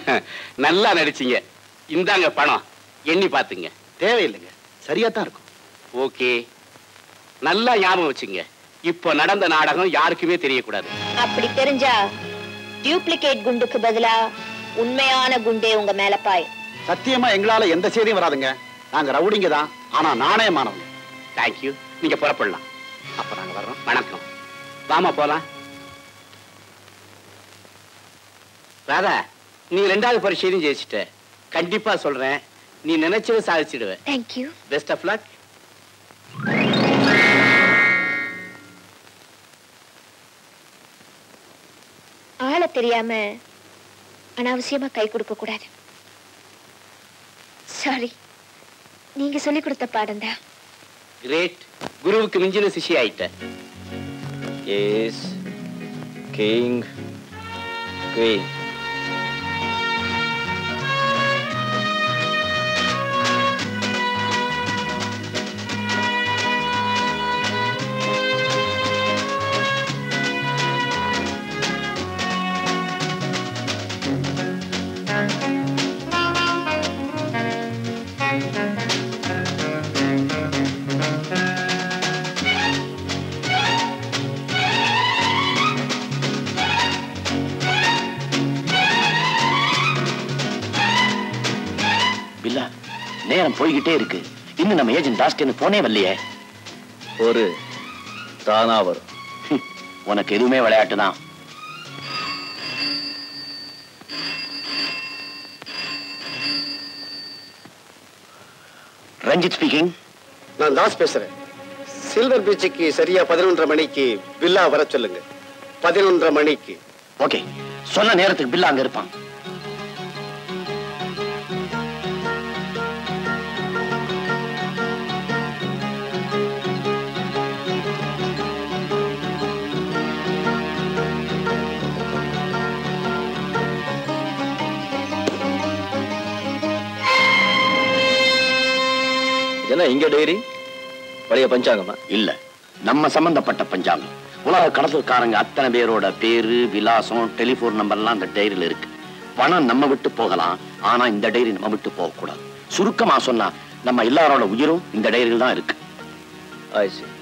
நல்லா நடிச்சீங்க. இந்தாங்க பணம், எண்ணி பாத்துங்க. தேவையில்லைங்க, சரியா தான் இருக்கும். ஓகே, நல்லா ஞாபகம் வச்சுங்க. இப்ப நடந்த நாடகம் யாருக்குமே தெரியக்கூடாது. அப்படி தெரிஞ்சா டியூப்ளிகேட் குண்டுக்கு பதிலா உண்மையான குண்டே உங்க மேல பாய். சத்தியமா எங்களால எந்த செய்தியும் வராதுங்க. நாங்க ரவுடிங்க தான், ஆனா நாணயமானவங்க. தேங்க்யூ, நீங்க புறப்படலாம். அப்ப நாங்க வர்றோம். வணக்கம். வாமா போலாம். ராதா, நீ 2வது பரீட்சையிலும் ஜெயிச்சிட்ட. கண்டிப்பா சொல்றேன், நீ நினைச்சதை சாதிச்சிடுவ. தேங்க்யூ. Best of luck. ஆள தெரியாம அனாவசியமா கை கொடுக்க கூடாது. சாரி, நீங்க சொல்லி கொடுத்த பாடம் தான். கிரேட், குருவுக்கு மிஞ்சின சிஷி ஆயிட்ட. Yes king queen. நேரம் போய்கிட்டே இருக்கு. இன்னும் நம்ம ஏஜென்ட் டாஸ்கன் போனே வரலையே. ஒரு தானா வரும். உனக்கு எதுவுமே விளையாட்டு தான். ரஞ்சித் ஸ்பீக்கிங். நான் தாஸ் பேசுறேன். சில்வர் பீச்சுக்கு சரியா 11:30 மணிக்கு பில்லா வர சொல்லுங்க. 11:30 மணிக்கு. ஓகே, சொன்ன நேரத்துக்கு பில்லா அங்க இருப்பான். இங்க டைரி பழைய பஞ்சாங்கமா? இல்ல, நம்ம சம்பந்தப்பட்ட பஞ்சாங்கம். உலக கடத்தல்காரங்க அத்தனை பேரோட பேரு, விலாசம், டெலிபோன் நம்பர்லாம் அந்த டைரியில இருக்கு. பணம் நம்ம விட்டு போகலாம், ஆனா இந்த டைரி நம்ம விட்டு போக கூடாது. சுருக்கமா சொன்னா நம்ம எல்லாரோட உயிரும் இந்த டைரியில் தான் இருக்கு. I see.